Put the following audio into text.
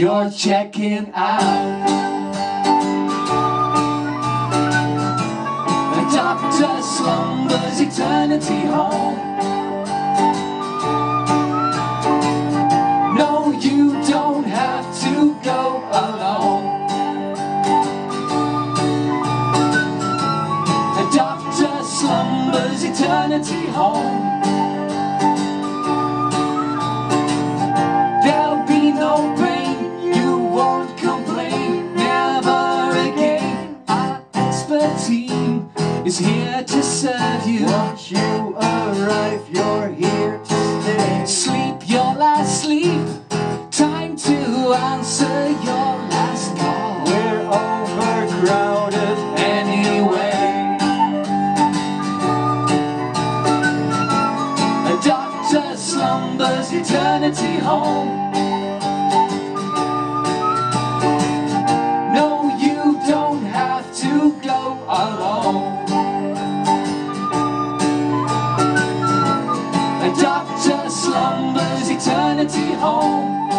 you're checking out. The doctor slumbers eternity home. No, you don't have to go alone. The doctor slumbers eternity home. There'll be no pain, you won't complain, never again. Our expert team is here to serve you. Once you arrive, you're here to stay. Sleep your last sleep, time to answer your last call. We're overcrowded Anyway, a doctor slumbers eternity home. No, you don't have to go alone. A doctor slumbers eternity home.